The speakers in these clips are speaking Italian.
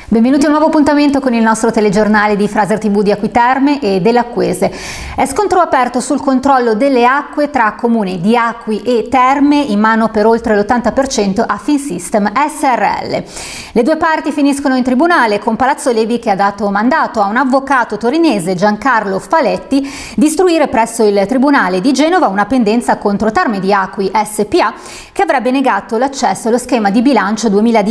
Benvenuti a un nuovo appuntamento con il nostro telegiornale di Fraser TV di Acqui Terme e dell'Acquese. È scontro aperto sul controllo delle acque tra comuni di Acqui e Terme, in mano per oltre l'80% a Finsystem SRL. Le due parti finiscono in tribunale, con Palazzo Levi che ha dato mandato a un avvocato torinese, Giancarlo Faletti, di istruire presso il Tribunale di Genova una pendenza contro Terme di Acqui SPA, che avrebbe negato l'accesso allo schema di bilancio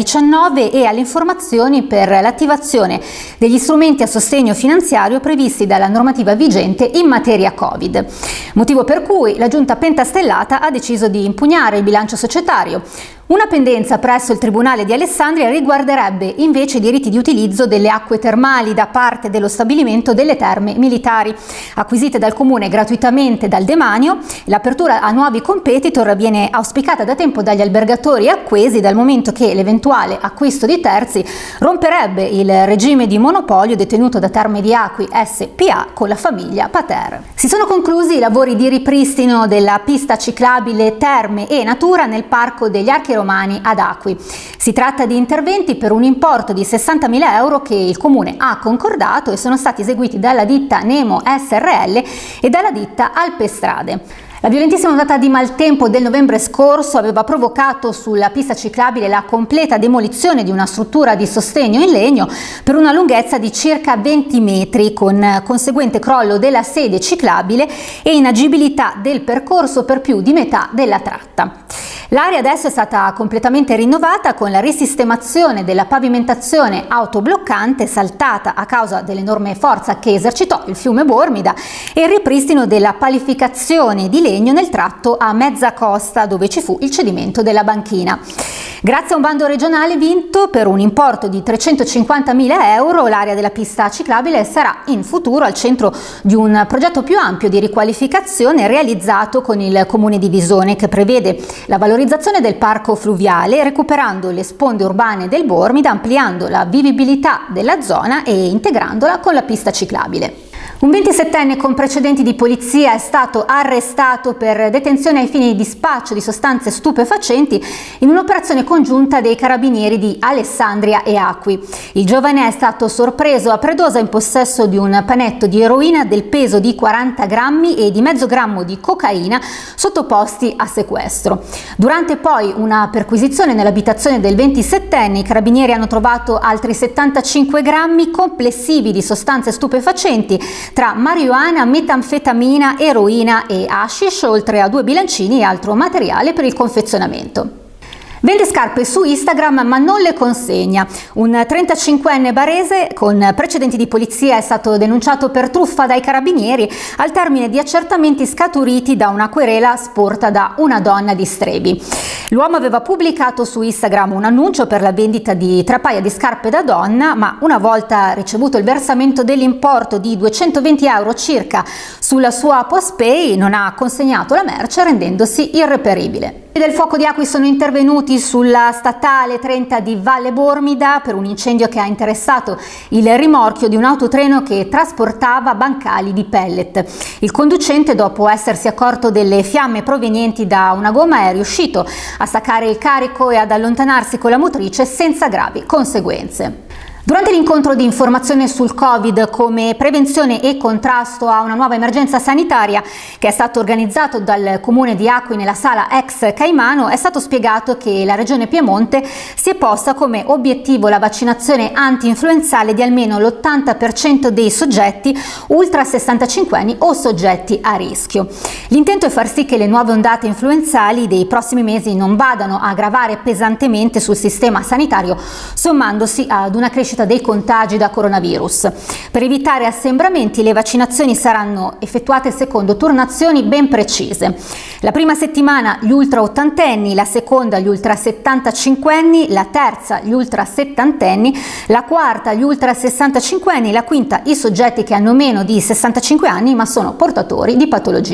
2019 e alle informazioni per l'attivazione degli strumenti a sostegno finanziario previsti dalla normativa vigente in materia Covid. Motivo per cui la Giunta Pentastellata ha deciso di impugnare il bilancio societario. Una pendenza presso il Tribunale di Alessandria riguarderebbe invece i diritti di utilizzo delle acque termali da parte dello stabilimento delle terme militari, acquisite dal Comune gratuitamente dal demanio. L'apertura a nuovi competitor viene auspicata da tempo dagli albergatori acquesi, dal momento che l'eventuale acquisto di terzi romperebbe il regime di monopolio detenuto da Terme di Acqui SPA con la famiglia Pater. Si sono conclusi i lavori di ripristino della pista ciclabile Terme e Natura nel Parco degli Archi Romani ad Acqui. Si tratta di interventi per un importo di 60.000 euro che il Comune ha concordato e sono stati eseguiti dalla ditta Nemo SRL e dalla ditta Alpestrade. La violentissima ondata di maltempo del novembre scorso aveva provocato sulla pista ciclabile la completa demolizione di una struttura di sostegno in legno per una lunghezza di circa 20 metri, con conseguente crollo della sede ciclabile e inagibilità del percorso per più di metà della tratta. L'area adesso è stata completamente rinnovata con la risistemazione della pavimentazione autobloccante saltata a causa dell'enorme forza che esercitò il fiume Bormida e il ripristino della palificazione di legno nel tratto a mezza costa dove ci fu il cedimento della banchina. Grazie a un bando regionale vinto per un importo di 350.000 euro, l'area della pista ciclabile sarà in futuro al centro di un progetto più ampio di riqualificazione realizzato con il Comune di Visone, che prevede la valorizzazione del parco fluviale, recuperando le sponde urbane del Bormida, ampliando la vivibilità della zona e integrandola con la pista ciclabile. Un 27enne con precedenti di polizia è stato arrestato per detenzione ai fini di spaccio di sostanze stupefacenti in un'operazione congiunta dei carabinieri di Alessandria e Acqui. Il giovane è stato sorpreso a Predosa in possesso di un panetto di eroina del peso di 40 grammi e di mezzo grammo di cocaina sottoposti a sequestro. Durante poi una perquisizione nell'abitazione del 27enne, i carabinieri hanno trovato altri 75 grammi complessivi di sostanze stupefacenti tra marijuana, metanfetamina, eroina e hashish, oltre a 2 bilancini e altro materiale per il confezionamento. Vende scarpe su Instagram ma non le consegna. Un 35enne barese con precedenti di polizia è stato denunciato per truffa dai carabinieri al termine di accertamenti scaturiti da una querela sporta da una donna di Strebi. L'uomo aveva pubblicato su Instagram un annuncio per la vendita di 3 paia di scarpe da donna, ma una volta ricevuto il versamento dell'importo di 220 euro circa sulla sua postpay non ha consegnato la merce, rendendosi irreperibile. I del fuoco di Acqui sono intervenuti sulla statale 30 di Valle Bormida per un incendio che ha interessato il rimorchio di un autotreno che trasportava bancali di pellet. Il conducente, dopo essersi accorto delle fiamme provenienti da una gomma, è riuscito a staccare il carico e ad allontanarsi con la motrice senza gravi conseguenze. Durante l'incontro di informazione sul Covid come prevenzione e contrasto a una nuova emergenza sanitaria che è stato organizzato dal Comune di Acqui nella sala ex Caimano, è stato spiegato che la Regione Piemonte si è posta come obiettivo la vaccinazione anti-influenzale di almeno l'80% dei soggetti ultra 65 anni o soggetti a rischio. L'intento è far sì che le nuove ondate influenzali dei prossimi mesi non vadano a gravare pesantemente sul sistema sanitario, sommandosi ad una crescita dei contagi da coronavirus. Per evitare assembramenti, le vaccinazioni saranno effettuate secondo turnazioni ben precise. La prima settimana gli ultra ottantenni, la seconda gli ultra 75enni, la terza gli ultra settantenni, la quarta gli ultra 65enni, la quinta i soggetti che hanno meno di 65 anni ma sono portatori di patologie.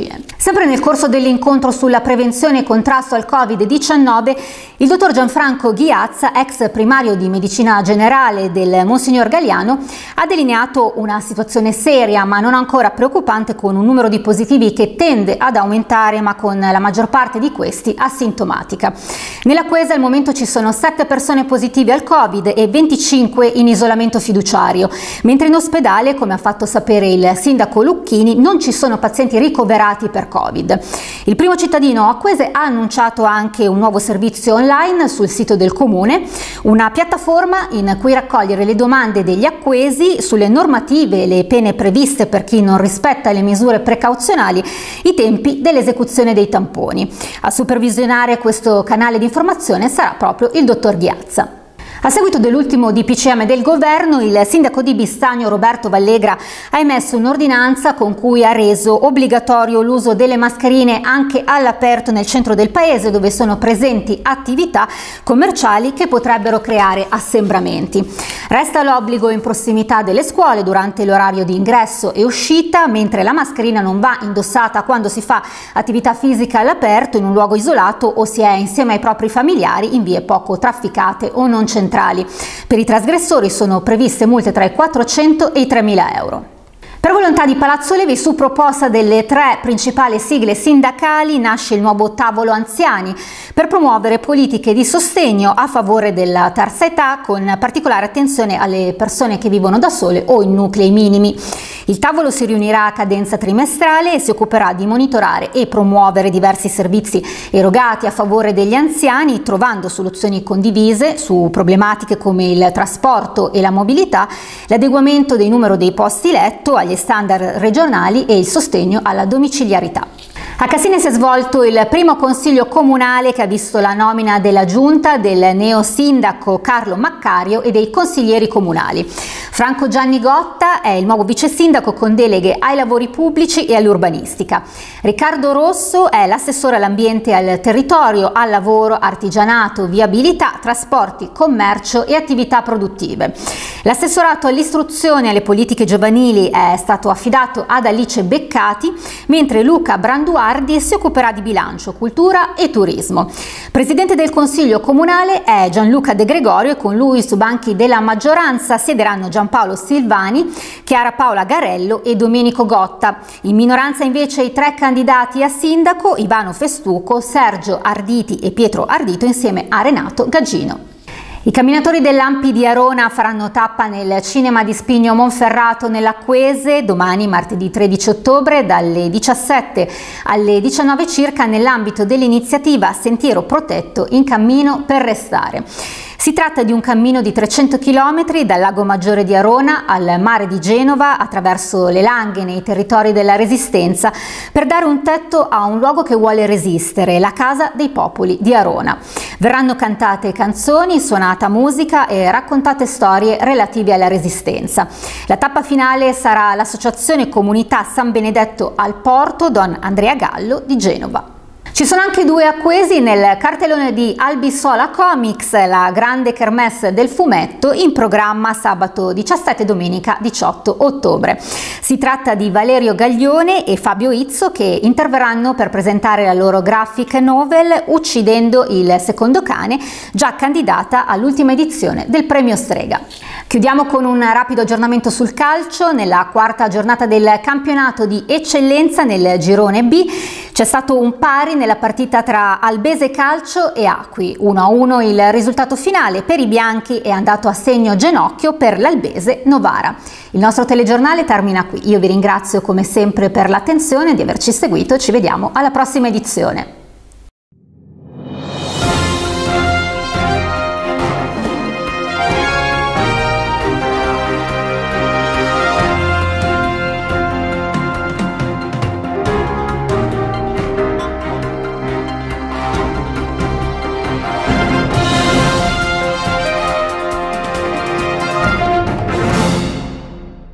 Sempre nel corso dell'incontro sulla prevenzione e contrasto al Covid-19, il dottor Gianfranco Ghiazza, ex primario di medicina generale del Monsignor Galliano, ha delineato una situazione seria ma non ancora preoccupante, con un numero di positivi che tende ad aumentare, ma con la maggior parte di questi asintomatica. Nell'Acquese al momento ci sono 7 persone positive al Covid e 25 in isolamento fiduciario, mentre in ospedale, come ha fatto sapere il sindaco Lucchini, non ci sono pazienti ricoverati per Covid. Il primo cittadino acquese ha annunciato anche un nuovo servizio online sul sito del comune, una piattaforma in cui raccogliere le domande degli acquesi sulle normative e le pene previste per chi non rispetta le misure precauzionali, i tempi dell'esecuzione dei tamponi. A supervisionare questo canale di informazione sarà proprio il dottor Ghiazza. A seguito dell'ultimo DPCM del governo, il sindaco di Bistagno Roberto Vallegra ha emesso un'ordinanza con cui ha reso obbligatorio l'uso delle mascherine anche all'aperto nel centro del paese, dove sono presenti attività commerciali che potrebbero creare assembramenti. Resta l'obbligo in prossimità delle scuole durante l'orario di ingresso e uscita, mentre la mascherina non va indossata quando si fa attività fisica all'aperto in un luogo isolato o si è insieme ai propri familiari in vie poco trafficate o non centrali. Per i trasgressori sono previste multe tra i 400 e i 3.000 euro. Per volontà di Palazzo Levi, su proposta delle 3 principali sigle sindacali, nasce il nuovo tavolo anziani per promuovere politiche di sostegno a favore della terza età, con particolare attenzione alle persone che vivono da sole o in nuclei minimi. Il tavolo si riunirà a cadenza trimestrale e si occuperà di monitorare e promuovere diversi servizi erogati a favore degli anziani, trovando soluzioni condivise su problematiche come il trasporto e la mobilità, l'adeguamento del numero dei posti letto agli standard regionali e il sostegno alla domiciliarità. A Cassine si è svolto il primo consiglio comunale che ha visto la nomina della giunta, del neosindaco Carlo Maccario e dei consiglieri comunali. Franco Gianni Gotta è il nuovo vice sindaco con deleghe ai lavori pubblici e all'urbanistica. Riccardo Rosso è l'assessore all'ambiente e al territorio, al lavoro, artigianato, viabilità, trasporti, commercio e attività produttive. L'assessorato all'istruzione e alle politiche giovanili è stato affidato ad Alice Beccati, mentre Luca Branduardi si occuperà di bilancio, cultura e turismo. Presidente del Consiglio Comunale è Gianluca De Gregorio e con lui su banchi della maggioranza siederanno Giampaolo Silvani, Chiara Paola Garello e Domenico Gotta. In minoranza invece i 3 candidati a sindaco, Ivano Festuco, Sergio Arditi e Pietro Ardito, insieme a Renato Gaggino. I camminatori dell'Ampi di Arona faranno tappa nel cinema di Spigno Monferrato nell'Acquese domani, martedì 13 ottobre, dalle 17 alle 19 circa, nell'ambito dell'iniziativa Sentiero Protetto in cammino per restare. Si tratta di un cammino di 300 km dal Lago Maggiore di Arona al mare di Genova, attraverso le Langhe nei territori della Resistenza, per dare un tetto a un luogo che vuole resistere, la Casa dei Popoli di Arona. Verranno cantate canzoni, suonata musica e raccontate storie relative alla Resistenza. La tappa finale sarà l'Associazione Comunità San Benedetto al Porto Don Andrea Gallo di Genova. Ci sono anche 2 acquesi nel cartellone di Albisola Comics, la grande kermesse del fumetto in programma sabato 17 e domenica 18 ottobre. Si tratta di Valerio Gaglione e Fabio Izzo, che interverranno per presentare la loro graphic novel Uccidendo il secondo cane, già candidata all'ultima edizione del premio Strega. Chiudiamo con un rapido aggiornamento sul calcio. Nella 4ª giornata del campionato di eccellenza nel girone B c'è stato un pari nella partita tra Albese Calcio e Acqui. 1-1 il risultato finale. Per i bianchi è andato a segno Genocchio, per l'Albese Novara. Il nostro telegiornale termina qui. Io vi ringrazio come sempre per l'attenzione, di averci seguito. Ci vediamo alla prossima edizione.